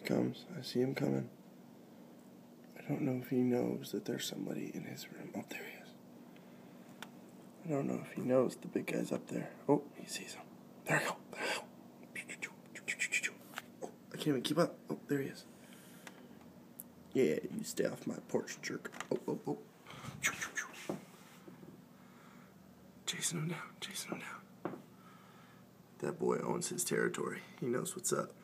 he comes. I see him coming. I don't know if he knows that there's somebody in his room. Oh, there he is. I don't know if he knows the big guy's up there. Oh, he sees him. There we go. Oh, I can't even keep up. Oh, there he is. Yeah, you stay off my porch, jerk. Oh. Chasing him down. That boy owns his territory. He knows what's up.